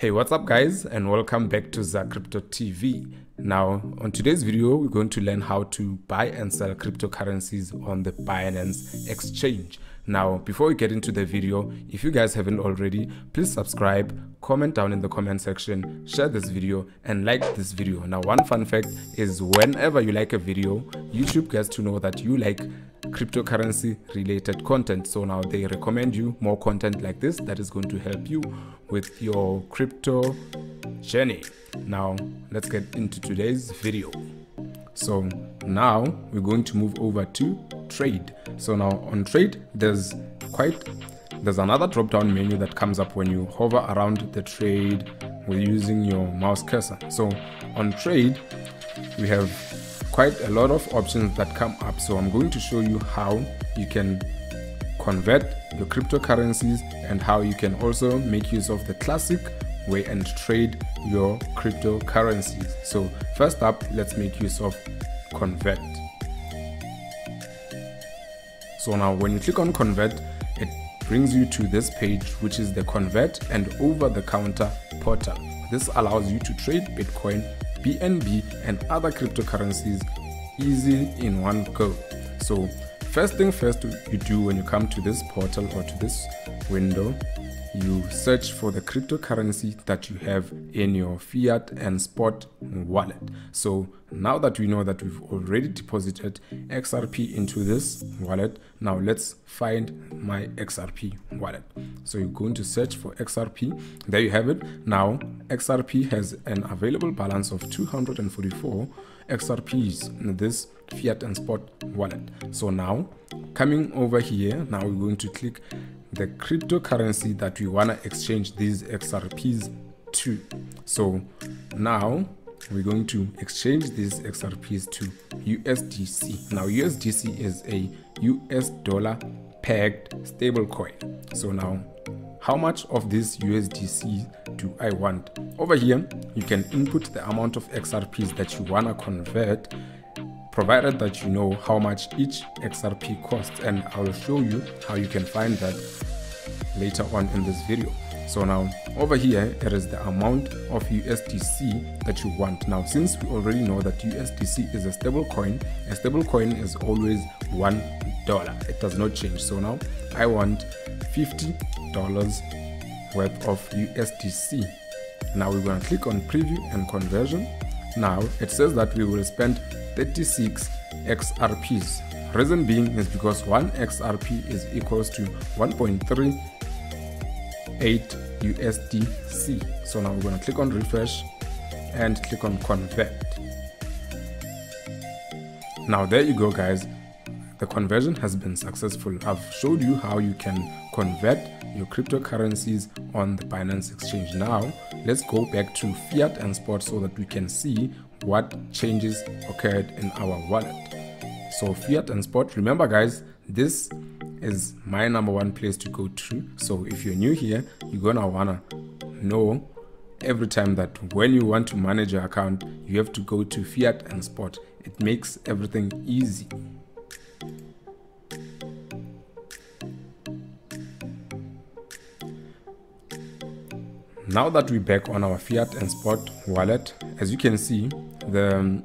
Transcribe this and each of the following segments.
Hey, what's up guys, and welcome back to Crypto TV. Now on today's video we're going to learn how to buy and sell cryptocurrencies on the Binance exchange. Now before we get into the video, if you guys haven't already, please subscribe, comment down in the comment section, share this video and like this video. Now one fun fact is whenever you like a video, YouTube gets to know that you like cryptocurrency related content, so now they recommend you more content like this that is going to help you with your crypto journey. Now let's get into today's video. So now we're going to move over to trade. So now on trade there's another drop down menu that comes up when you hover around the trade with using your mouse cursor. So on trade we have quite a lot of options that come up, so I'm going to show you how you can convert your cryptocurrencies and how you can also make use of the classic way and trade your cryptocurrencies. So first up, let's make use of convert. So now when you click on convert, it brings you to this page, which is the convert and over the counter portal. This allows you to trade Bitcoin, BNB and other cryptocurrencies easily in one go. So first thing first you do when you come to this portal or to this window, you search for the cryptocurrency that you have in your fiat and spot wallet. So now that we know that we've already deposited XRP into this wallet, now let's find my XRP wallet. So you're going to search for XRP. There you have it. Now XRP has an available balance of 244 XRPs in this fiat and spot wallet. So now coming over here, now we're going to click the cryptocurrency that we want to exchange these XRPs to. So now we're going to exchange these XRPs to USDC. Now USDC is a US dollar pegged stablecoin. So now how much of this USDC do I want? Over here you can input the amount of XRPs that you want to convert, provided that you know how much each XRP costs, and I will show you how you can find that later on in this video. So now over here it is the amount of USDC that you want. Now since we already know that USDC is a stable coin is always $1. It does not change. So now I want $50 worth of USDC. Now we're going to click on preview and conversion. Now it says that we will spend 36 XRPs. Reason being is because 1 XRP is equals to 1.38 USDC. So now we're going to click on refresh and click on convert. Now there you go guys, the conversion has been successful. I've showed you how you can convert your cryptocurrencies on the Binance exchange. Now let's go back to fiat and spot so that we can see what changes occurred in our wallet. So fiat and spot, remember guys, this is my #1 place to go to. So if you're new here, you're gonna wanna know every time that when you want to manage your account, you have to go to fiat and spot. It makes everything easy. Now that we're back on our fiat and spot wallet, as you can see, the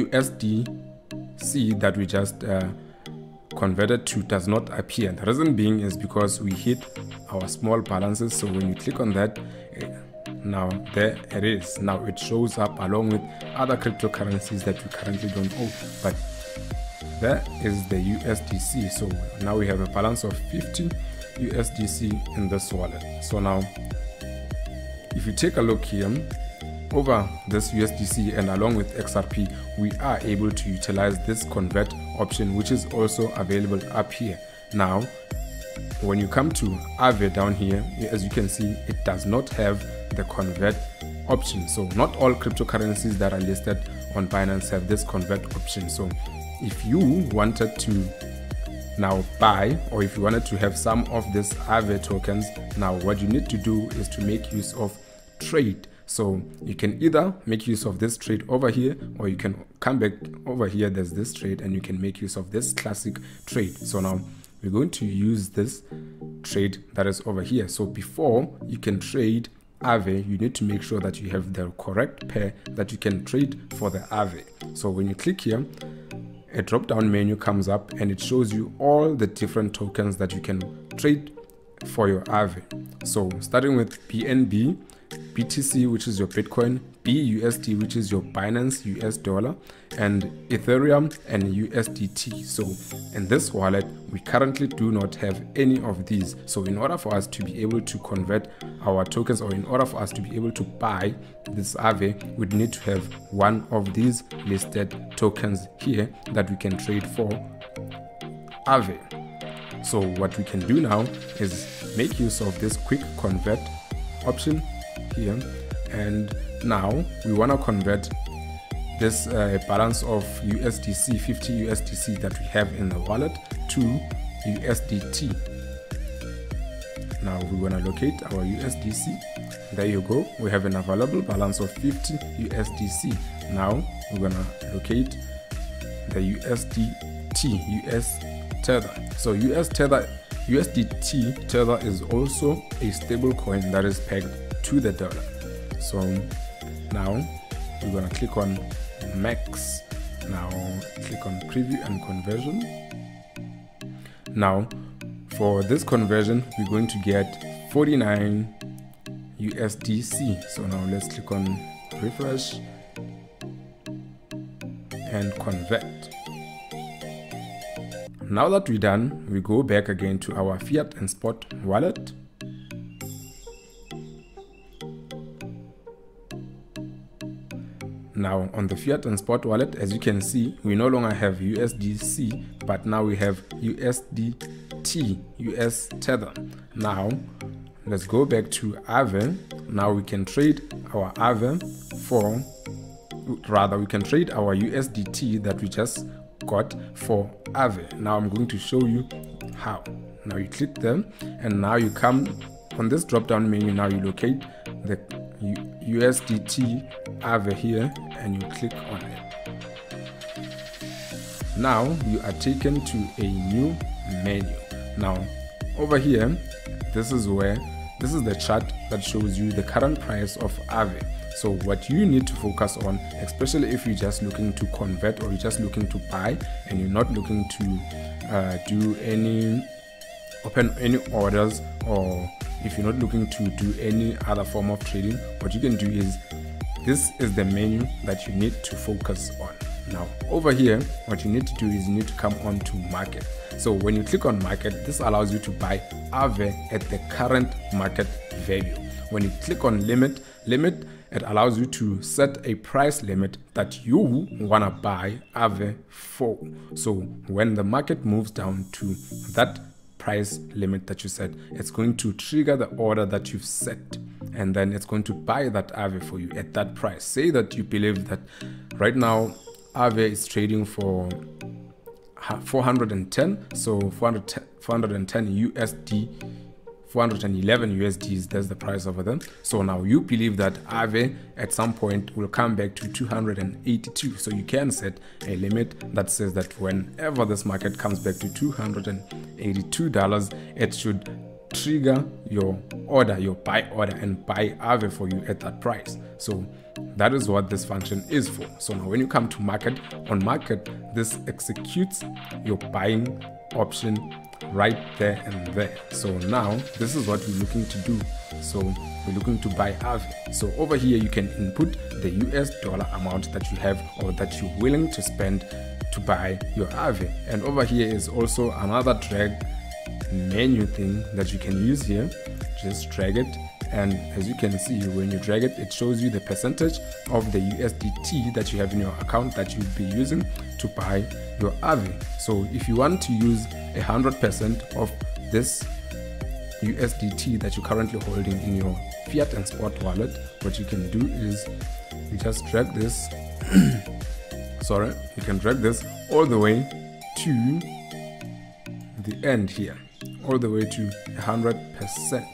USDC that we just converted to does not appear. The reason being is because we hit our small balances. So when you click on that, now there it is. Now it shows up along with other cryptocurrencies that we currently don't own, but there is the USDC. So now we have a balance of 50 USDC in this wallet. So now if you take a look here over this USDC and along with XRP, we are able to utilize this convert option, which is also available up here. Now when you come to Aave down here, as you can see, it does not have the convert option. So not all cryptocurrencies that are listed on Binance have this convert option. So if you wanted to now buy, or if you wanted to have some of this Aave tokens, now what you need to do is to make use of trade. So you can either make use of this trade over here, or you can come back over here, there's this trade, and you can make use of this classic trade. So now we're going to use this trade that is over here. So before you can trade Aave, you need to make sure that you have the correct pair that you can trade for the Aave. So when you click here, a drop down menu comes up and it shows you all the different tokens that you can trade for your Aave. So starting with BNB, BTC, which is your Bitcoin, BUSD, which is your Binance US dollar, and Ethereum and USDT. So in this wallet, we currently do not have any of these. So in order for us to be able to convert our tokens, or in order for us to be able to buy this Aave, we'd need to have one of these listed tokens here that we can trade for Aave. So what we can do now is make use of this quick convert option here, and now we want to convert this balance of USDC, 50 USDC that we have in the wallet to USDT. Now we want to locate our USDC. There you go, we have an available balance of 50 USDC. Now we're gonna locate the USDT, US Tether. So USDT Tether is also a stable coin that is pegged to the dollar. So now we're gonna click on max. Now click on preview and conversion. Now for this conversion, we're going to get 49 USDC. So now let's click on refresh and convert. Now that we're done, we go back again to our fiat and spot wallet. Now on the fiat and spot wallet, as you can see, we no longer have USDC, but now we have USDT, US Tether. Now let's go back to Aave. Now we can trade our Aave for, rather we can trade our USDT that we just got for Aave. Now I'm going to show you how. Now you click them, and now you come on this drop down menu. Now you locate the USDT Aave here and you click on it. Now you are taken to a new menu. Now over here, this is the chart that shows you the current price of Aave. So what you need to focus on, especially if you're just looking to convert or you're just looking to buy and you're not looking to open any orders, or if you're not looking to do any other form of trading, what you can do is, this is the menu that you need to focus on. Now over here, what you need to do is you need to come on to market. So when you click on market, this allows you to buy Aave at the current market value. When you click on limit, it allows you to set a price limit that you want to buy Aave for. So when the market moves down to that price limit that you set, it's going to trigger the order that you've set, and then it's going to buy that Aave for you at that price. Say that you believe that right now Aave is trading for 410, so 410 USD, 411 USDs, that's the price over them. So now you believe that Aave at some point will come back to 282. So you can set a limit that says that whenever this market comes back to $282, it should trigger your order, your buy order, and buy Aave for you at that price. So that is what this function is for. So now when you come to market, on market, this executes your buying option right there and there. So now this is what we're looking to do. So we're looking to buy Aave. So over here you can input the US dollar amount that you have or that you're willing to spend to buy your Aave. And over here is also another drag menu thing that you can use here. Just drag it, and as you can see, when you drag it, it shows you the percentage of the USDT that you have in your account that you'll be using to buy your Aave. So if you want to use 100% of this USDT that you're currently holding in your fiat and spot wallet, what you can do is you just drag this you can drag this all the way to the end here, all the way to 100%.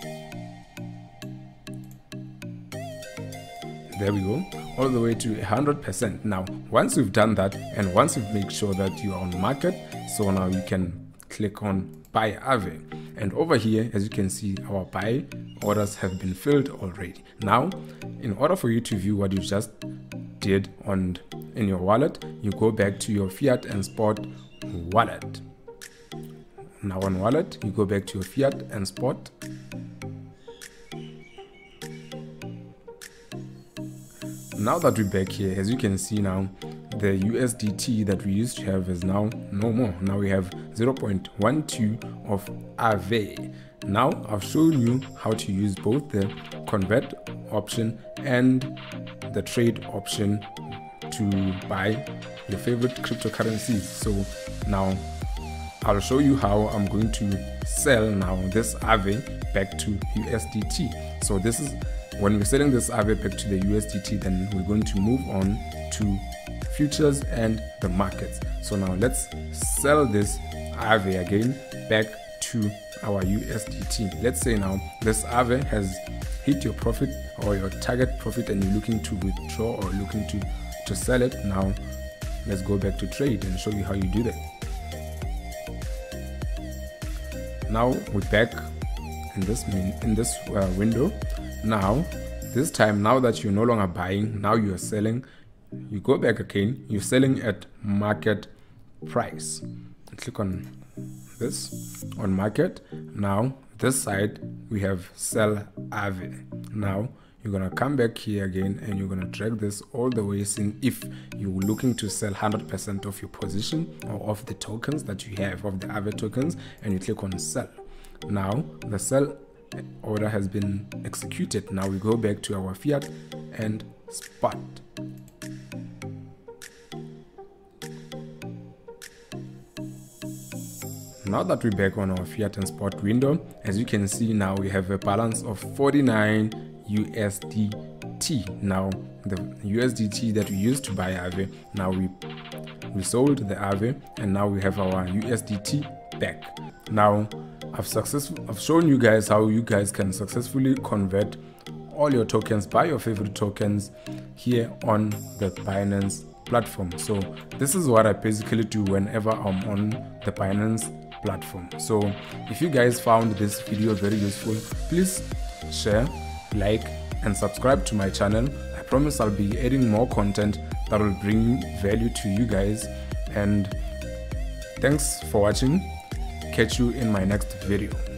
There we go, all the way to 100%. Now once you've done that, and once you've made sure that you are on market, so now you can click on buy Aave. And over here, as you can see, our buy orders have been filled already. Now, in order for you to view what you just did in your wallet, you go back to your fiat and spot wallet. Now on wallet, you go back to your fiat and spot. Now that we're back here, as you can see now, the USDT that we used to have is now no more. Now we have 0.12 of Aave. Now I've shown you how to use both the convert option and the trade option to buy your favorite cryptocurrencies. So now I'll show you how I'm going to sell now this Aave back to USDT. So this is when we're selling this Aave back to the USDT, then we're going to move on to futures and the markets. So now let's sell this Aave again back to our USDT. Let's say now this Aave has hit your profit or your target profit and you're looking to withdraw or looking to sell it. Now let's go back to trade and show you how you do that. Now we're back in this window. Now this time, now that you're no longer buying, now you're selling. You go back again, you're selling at market price. Click on this on market. Now this side we have sell Aave. Now you're gonna come back here again and you're gonna drag this all the way in if you're looking to sell 100% of your position or of the tokens that you have, of the Aave tokens, and you click on sell. Now the sell order has been executed. Now we go back to our fiat and spot. Now that we're back on our fiat and spot window, as you can see, now we have a balance of 49 USDT. Now the USDT that we used to buy Aave, now we sold the Aave and now we have our USDT back. Now I've shown you guys how you guys can successfully convert all your tokens, buy your favorite tokens here on the Binance platform. So this is what I basically do whenever I'm on the Binance platform. So if you guys found this video very useful, please share, like and subscribe to my channel. I promise I'll be adding more content that will bring value to you guys, and thanks for watching. Catch you in my next video.